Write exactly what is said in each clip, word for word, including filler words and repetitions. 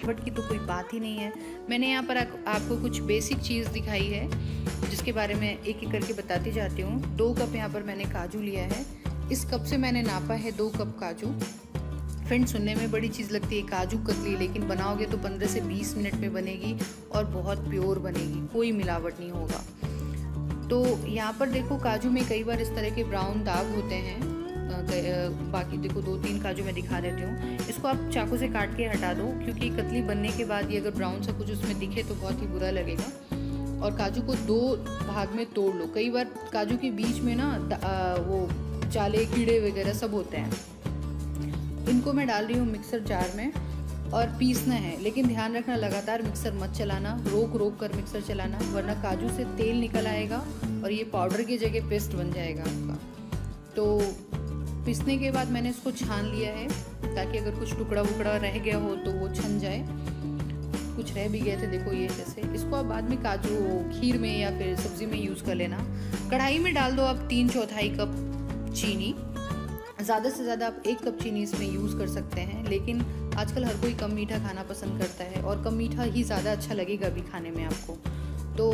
But की तो कोई बात ही नहीं है। मैंने यहाँ पर आ, आपको कुछ बेसिक चीज़ दिखाई है जिसके बारे में एक एक करके बताती जाती हूँ। दो कप यहाँ पर मैंने काजू लिया है, इस कप से मैंने नापा है दो कप काजू। फ्रेंड, सुनने में बड़ी चीज़ लगती है काजू कतली, लेकिन बनाओगे तो पंद्रह से बीस मिनट में बनेगी और बहुत प्योर बनेगी, कोई मिलावट नहीं होगा। तो यहाँ पर देखो काजू में कई बार इस तरह के ब्राउन दाग होते हैं, बाकी देखो दो तीन काजू मैं दिखा देती हूँ। इसको आप चाकू से काट के हटा दो, क्योंकि कतली बनने के बाद ये अगर ब्राउन सा कुछ उसमें दिखे तो बहुत ही बुरा लगेगा। और काजू को दो भाग में तोड़ लो। कई बार काजू के बीच में ना वो जाले कीड़े वगैरह सब होते हैं। इनको मैं डाल रही हूँ मिक्सर जार में और पीसना है, लेकिन ध्यान रखना लगातार मिक्सर मत चलाना, रोक रोक कर मिक्सर चलाना, वरना काजू से तेल निकल आएगा और ये पाउडर की जगह पेस्ट बन जाएगा आपका। तो पीसने के बाद मैंने इसको छान लिया है, ताकि अगर कुछ टुकड़ा वुकड़ा रह गया हो तो वो छन जाए। कुछ रह भी गए थे देखो ये जैसे। इसको आप बाद में काजू खीर में या फिर सब्जी में यूज़ कर लेना। कढ़ाई में डाल दो आप तीन चौथाई कप चीनी। ज़्यादा से ज़्यादा आप एक कप चीनी इसमें यूज़ कर सकते हैं, लेकिन आजकल हर कोई कम मीठा खाना पसंद करता है और कम मीठा ही ज़्यादा अच्छा लगेगा भी खाने में आपको। तो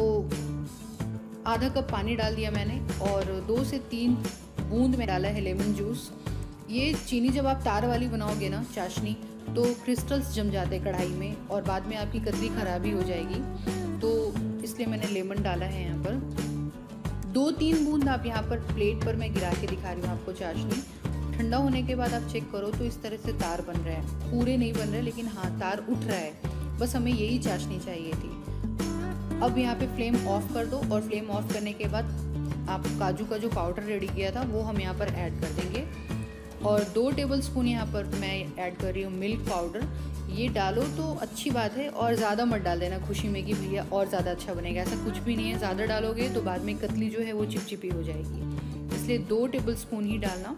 आधा कप पानी डाल दिया मैंने और दो से तीन बूंद में डाला है लेमन जूस। ये चीनी जब आप तार वाली बनाओगे ना चाशनी, तो क्रिस्टल्स जम जाते हैं कढ़ाई में और बाद में आपकी कतली ख़राब ही हो जाएगी, तो इसलिए मैंने लेमन डाला है यहाँ पर। दो तीन बूंद आप यहाँ पर प्लेट पर मैं गिरा के दिखा रही हूँ आपको चाशनी। ठंडा होने के बाद आप चेक करो तो इस तरह से तार बन रहा है, पूरे नहीं बन रहे लेकिन हाँ तार उठ रहा है। बस हमें यही चाशनी चाहिए थी। अब यहाँ पे फ्लेम ऑफ कर दो और फ्लेम ऑफ करने के बाद आप काजू का जो पाउडर रेडी किया था वो हम यहाँ पर ऐड कर देंगे। और दो टेबलस्पून यहाँ पर मैं ऐड कर रही हूँ मिल्क पाउडर। ये डालो तो अच्छी बात है और ज़्यादा मत डाल देना खुशी में कि भैया और ज़्यादा अच्छा बनेगा, ऐसा कुछ भी नहीं है। ज़्यादा डालोगे तो बाद में कतली जो है वो चिपचिपी हो जाएगी, इसलिए दो टेबलस्पून ही डालना।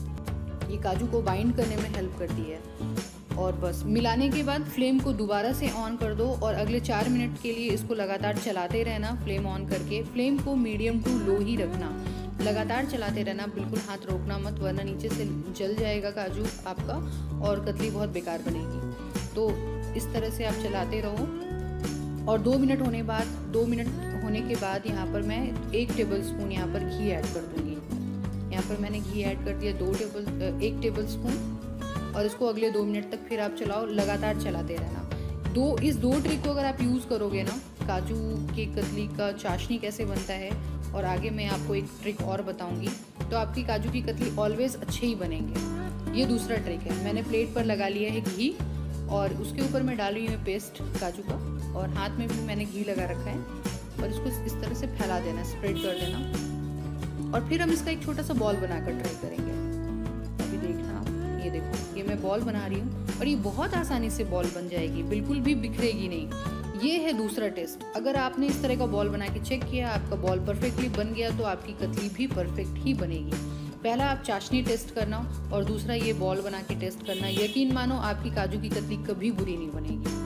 ये काजू को बाइंड करने में हेल्प करती है। और बस मिलाने के बाद फ्लेम को दोबारा से ऑन कर दो और अगले चार मिनट के लिए इसको लगातार चलाते रहना फ्लेम ऑन करके। फ्लेम को मीडियम टू लो ही रखना, लगातार चलाते रहना, बिल्कुल हाथ रोकना मत, वरना नीचे से जल जाएगा काजू आपका और कतली बहुत बेकार बनेगी। तो इस तरह से आप चलाते रहो। और दो मिनट होने बाद दो मिनट होने के बाद यहाँ पर मैं एक टेबल स्पून यहाँ पर घी ऐड कर दूँगी। यहाँ पर मैंने घी ऐड कर दिया दो टेबल एक टेबल स्पून और इसको अगले दो मिनट तक फिर आप चलाओ, लगातार चलाते रहना। दो इस दो ट्रिक को अगर आप यूज़ करोगे ना, काजू की कतली का चाशनी कैसे बनता है और आगे मैं आपको एक ट्रिक और बताऊंगी, तो आपकी काजू की कतली ऑलवेज अच्छे ही बनेंगे। ये दूसरा ट्रिक है। मैंने प्लेट पर लगा लिया है घी और उसके ऊपर मैं डाली हुई पेस्ट काजू का और हाथ में भी मैंने घी लगा रखा है और इसको इस तरह से फैला देना, स्प्रेड कर देना। और फिर हम इसका एक छोटा सा बॉल बनाकर ट्राई करेंगे। अभी देखना, ये देखो ये मैं बॉल बना रही हूँ और ये बहुत आसानी से बॉल बन जाएगी, बिल्कुल भी बिखरेगी नहीं। ये है दूसरा टेस्ट। अगर आपने इस तरह का बॉल बना के चेक किया, आपका बॉल परफेक्टली बन गया, तो आपकी कतली भी परफेक्ट ही बनेगी। पहला आप चाशनी टेस्ट करना और दूसरा ये बॉल बना के टेस्ट करना। यकीन मानो आपकी काजू की कतली कभी बुरी नहीं बनेगी।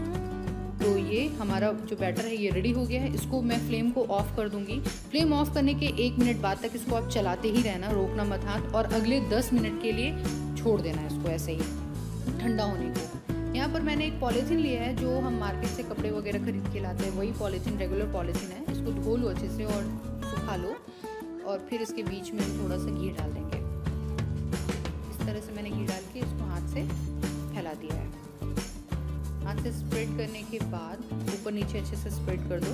तो ये हमारा जो बैटर है ये रेडी हो गया है। इसको मैं फ्लेम को ऑफ कर दूंगी। फ्लेम ऑफ करने के एक मिनट बाद तक इसको आप चलाते ही रहना, रोकना मत हाथ, और अगले दस मिनट के लिए छोड़ देना इसको ऐसे ही ठंडा होने को। यहाँ पर मैंने एक पॉलीथीन लिया है जो हम मार्केट से कपड़े वगैरह खरीद के लाते हैं, वही पॉलीथीन रेगुलर पॉलीथीन है। इसको धो लो अच्छे से और सुखा लो और फिर इसके बीच में हम थोड़ा सा घी डाल देंगे। इस तरह से मैंने घी डाल के इसको हाथ से फैला दिया है। हाथ से स्प्रेड करने के बाद ऊपर नीचे अच्छे से स्प्रेड कर दो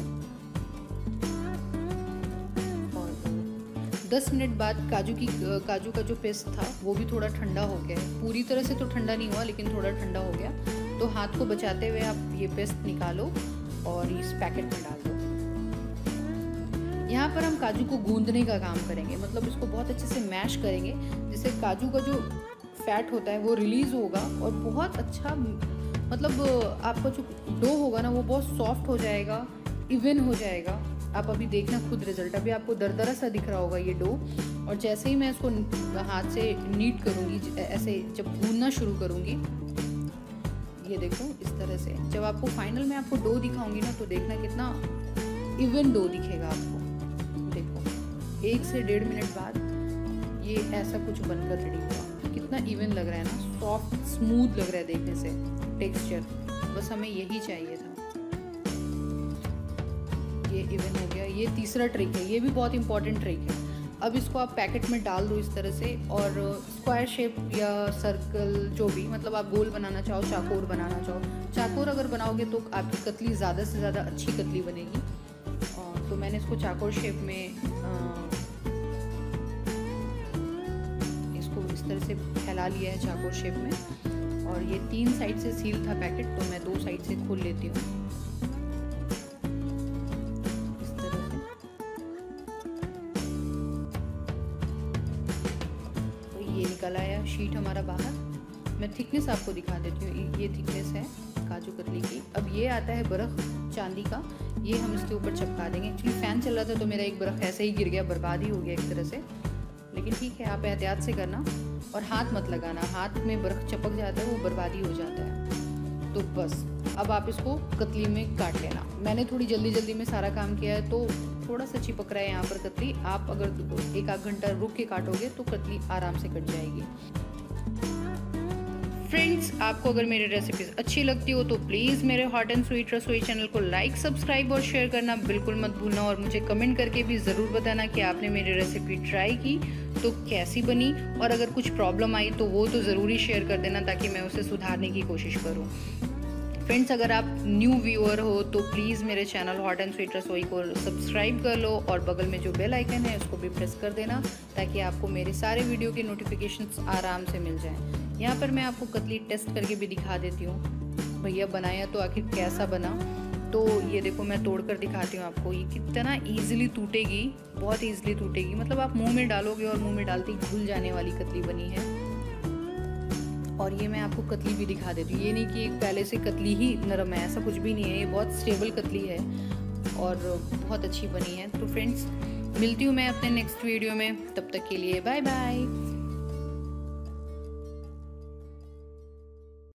और दस मिनट बाद काजू की काजू का जो पेस्ट था वो भी थोड़ा ठंडा हो गया है। पूरी तरह से तो ठंडा नहीं हुआ लेकिन थोड़ा ठंडा हो गया। तो हाथ को बचाते हुए आप ये पेस्ट निकालो और इस पैकेट में डाल दो। यहाँ पर हम काजू को गूंदने का काम करेंगे, मतलब इसको बहुत अच्छे से मैश करेंगे, जिससे काजू का जो फैट होता है वो रिलीज होगा और बहुत अच्छा, मतलब आपका जो डो होगा ना वो बहुत सॉफ्ट हो जाएगा, इवन हो जाएगा। आप अभी देखना खुद रिजल्ट। अभी आपको दरदरा सा दिख रहा होगा ये डो, और जैसे ही मैं इसको हाथ से नीट करूँगी, ऐसे जब गूंदना शुरू करूँगी, ये देखो इस तरह से, जब आपको फाइनल में आपको डो दिखाऊंगी ना तो देखना कितना इवन डो दिखेगा आपको। देखो एक से डेढ़ मिनट बाद ये ऐसा कुछ बनकर रेडी हुआ। कितना इवन लग रहा है ना, सॉफ्ट स्मूथ लग रहा है देखने से टेक्सचर। बस हमें यही चाहिए था। ये इवन हो गया। ये तीसरा ट्रिक है, ये भी बहुत इंपॉर्टेंट ट्रिक है। अब इसको आप पैकेट में डाल दो इस तरह से, और स्क्वायर शेप या सर्कल जो भी, मतलब आप गोल बनाना चाहो, चाकोर बनाना चाहो, चाकोर अगर बनाओगे तो आपकी कतली ज़्यादा से ज़्यादा अच्छी कतली बनेगी। तो मैंने इसको चाकोर शेप में इसको इस तरह से फैला लिया है चाकोर शेप में। और ये तीन साइड से सील था पैकेट, तो मैं दो साइड से खोल लेती हूँ इस तरह से। तो ये निकल आया शीट हमारा बाहर। मैं थिकनेस आपको दिखा देती हूँ, ये थिकनेस है काजू कतली की। अब ये आता है बरफ चांदी का, ये हम इसके ऊपर चिपका देंगे। एक्चुअली फ़ैन चल रहा था तो मेरा एक बरफ ऐसे ही गिर गया, बर्बाद ही हो गया एक तरह से, लेकिन ठीक है, आप एहतियात से करना और हाथ मत लगाना। हाथ में बर्फ चपक जाता है, वो बर्बादी हो जाता है। तो बस अब आप इसको कतली में काट लेना। मैंने थोड़ी जल्दी जल्दी में सारा काम किया है तो थोड़ा सा चिपक रहा है यहाँ पर कतली। आप अगर एक आध घंटा रुक के काटोगे तो कतली आराम से कट जाएगी। फ्रेंड्स, आपको अगर मेरी रेसिपीज़ अच्छी लगती हो तो प्लीज़ मेरे हॉट एंड स्वीट रसोई चैनल को लाइक, सब्सक्राइब और शेयर करना बिल्कुल मत भूलना। और मुझे कमेंट करके भी ज़रूर बताना कि आपने मेरी रेसिपी ट्राई की तो कैसी बनी, और अगर कुछ प्रॉब्लम आई तो वो तो ज़रूरी शेयर कर देना ताकि मैं उसे सुधारने की कोशिश करूँ। फ्रेंड्स, अगर आप न्यू व्यूअर हो तो प्लीज़ मेरे चैनल हॉट एंड स्वीट रसोई को सब्सक्राइब कर लो, और बगल में जो बेल आइकन है उसको भी प्रेस कर देना ताकि आपको मेरे सारे वीडियो के नोटिफिकेशंस आराम से मिल जाएं। यहाँ पर मैं आपको कतली टेस्ट करके भी दिखा देती हूँ, भैया बनाया तो आखिर कैसा बना। तो ये देखो, मैं तोड़ कर दिखाती हूँ आपको। ये कितना ईजिली टूटेगी, बहुत ईजिली टूटेगी, मतलब आप मुंह में डालोगे और मुंह में डालते ही घुल जाने वाली कतली बनी है। और ये मैं आपको कतली भी दिखा देती हूँ। ये नहीं कि पहले से कतली ही नरम है, ऐसा कुछ भी नहीं है। ये बहुत स्टेबल कतली है और बहुत अच्छी बनी है। तो फ्रेंड्स, मिलती हूँ मैं अपने नेक्स्ट वीडियो में, तब तक के लिए बाय बाय।